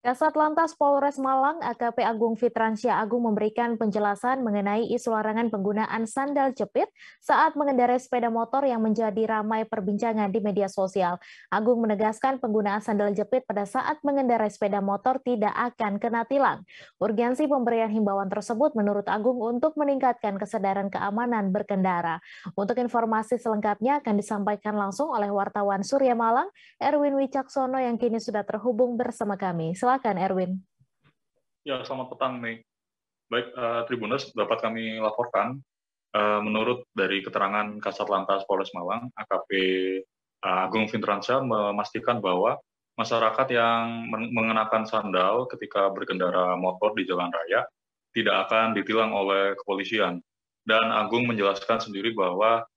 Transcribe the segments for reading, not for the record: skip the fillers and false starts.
Kasat Lantas Polres Malang AKP Agung Fitransya Agung memberikan penjelasan mengenai isu larangan penggunaan sandal jepit saat mengendarai sepeda motor yang menjadi ramai perbincangan di media sosial. Agung menegaskan penggunaan sandal jepit pada saat mengendarai sepeda motor tidak akan kena tilang. Urgensi pemberian himbauan tersebut menurut Agung untuk meningkatkan kesadaran keamanan berkendara. Untuk informasi selengkapnya akan disampaikan langsung oleh wartawan Surya Malang, Erwin Wicaksono yang kini sudah terhubung bersama kami. Silakan Erwin. Ya, selamat petang nih. Baik, Tribuners, dapat kami laporkan, menurut dari keterangan Kasat Lantas Polres Malang, AKP Agung Fitransya memastikan bahwa masyarakat yang mengenakan sandal ketika berkendara motor di jalan raya tidak akan ditilang oleh kepolisian. Dan Agung menjelaskan sendiri bahwa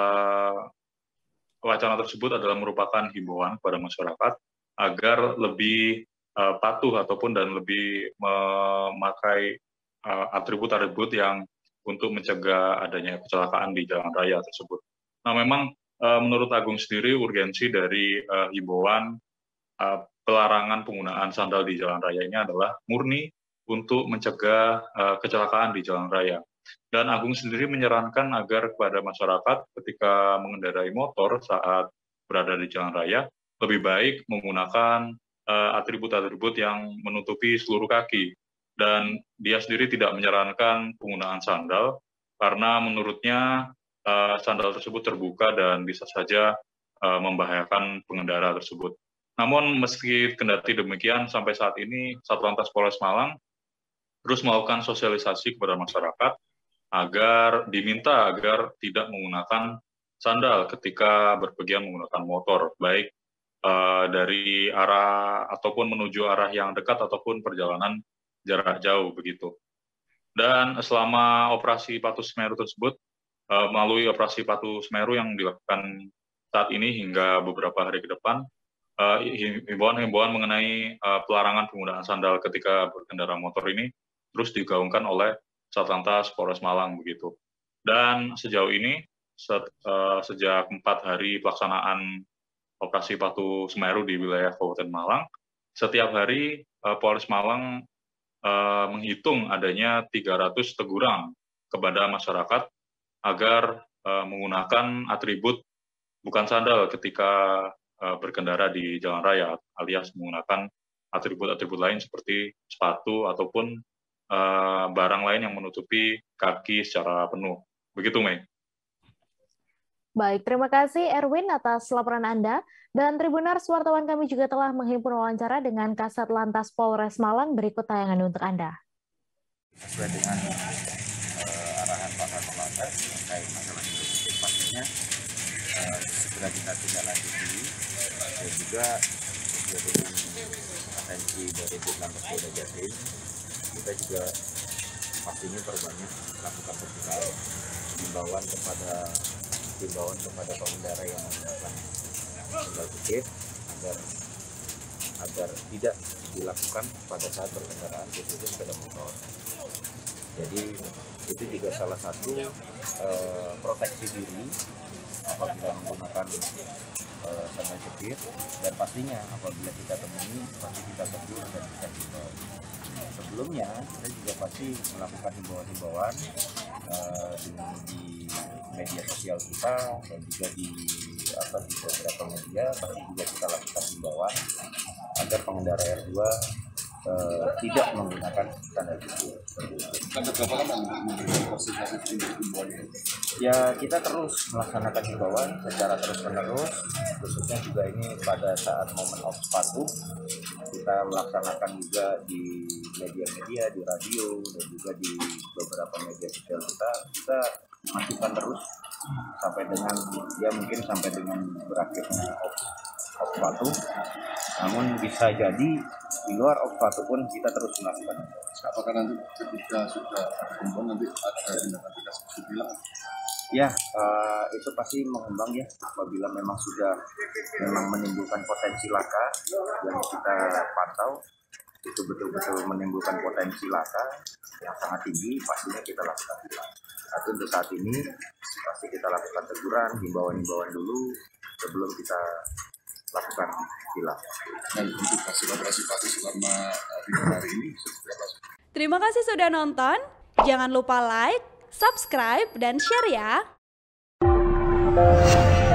wacana tersebut adalah merupakan himbauan kepada masyarakat agar lebih patuh ataupun dan lebih memakai atribut-atribut yang untuk mencegah adanya kecelakaan di jalan raya tersebut. Nah, memang menurut Agung sendiri urgensi dari himbauan pelarangan penggunaan sandal di jalan raya ini adalah murni untuk mencegah kecelakaan di jalan raya. Dan Agung sendiri menyarankan agar kepada masyarakat ketika mengendarai motor saat berada di jalan raya, lebih baik menggunakan atribut-atribut yang menutupi seluruh kaki. Dan dia sendiri tidak menyarankan penggunaan sandal, karena menurutnya sandal tersebut terbuka dan bisa saja membahayakan pengendara tersebut. Namun meski kendati demikian, sampai saat ini Satlantas Polres Malang terus melakukan sosialisasi kepada masyarakat agar diminta agar tidak menggunakan sandal ketika berpergian menggunakan motor, baik dari arah ataupun menuju arah yang dekat ataupun perjalanan jarak jauh begitu. Dan selama operasi Patuh Semeru tersebut, melalui operasi Patuh Semeru yang dilakukan saat ini hingga beberapa hari ke depan, himbauan-himbauan mengenai pelarangan penggunaan sandal ketika berkendara motor ini terus digaungkan oleh Satlantas Polres Malang begitu. Dan sejauh ini sejak 4 hari pelaksanaan operasi Patuh Semeru di wilayah Kabupaten Malang, setiap hari Polres Malang menghitung adanya 300 teguran kepada masyarakat agar menggunakan atribut bukan sandal ketika berkendara di jalan raya, alias menggunakan atribut-atribut lain seperti sepatu ataupun barang lain yang menutupi kaki secara penuh. Begitu, Mei. Baik, terima kasih Erwin atas laporan Anda. Dan Tribuners, wartawan kami juga telah menghimpun wawancara dengan Kasat Lantas Polres Malang. Berikut tayangan untuk Anda. Sesuai dengan arahan Pak Kasat Lantas terkait masalah itu, pastinya segera kita tindak lanjuti, dan juga sesuai dengan atensi dari Ditlantas Polda Jatim, kita juga pastinya perbanyak melakukan himbauan kepada pengendara yang menggunakan sandal jepit agar tidak dilakukan pada saat berkendaraan, khususnya sepeda motor. Jadi itu juga salah satu proteksi diri apabila menggunakan sandal jepit, dan pastinya apabila kita temui pasti kita tegur dan kita himbau. Sebelumnya kita juga pasti melakukan himbauan-himbauan di media sosial kita dan juga di beberapa media, pasti juga kita lakukan himbauan agar pengendara R2 tidak menggunakan sandal jepit. Berapa lama memberikan konsultasi himbauannya? Ya, kita terus melaksanakan himbauan secara terus-menerus, khususnya juga ini pada saat momen of sepatu, kita melaksanakan juga di media-media, di radio, dan juga di beberapa media sosial kita masukkan terus sampai dengan sampai dengan berakhirnya of sepatu. Namun bisa jadi di luar of sepatu pun kita terus melakukan. Apakah nanti ketika sudah himbauan nanti ada tindakan seperti ya, itu pasti mengembang ya, apabila memang menimbulkan potensi laka yang kita pantau itu betul-betul menimbulkan potensi laka yang sangat tinggi, pastinya kita lakukan. Tapi untuk saat ini pasti kita lakukan teguran, himbauan-himbauan dulu sebelum kita lakukan tilang. Dan untuk hasil operasi patuh selama 3 hari ini seperti apa? Terima kasih sudah nonton. Jangan lupa like, subscribe, dan share ya.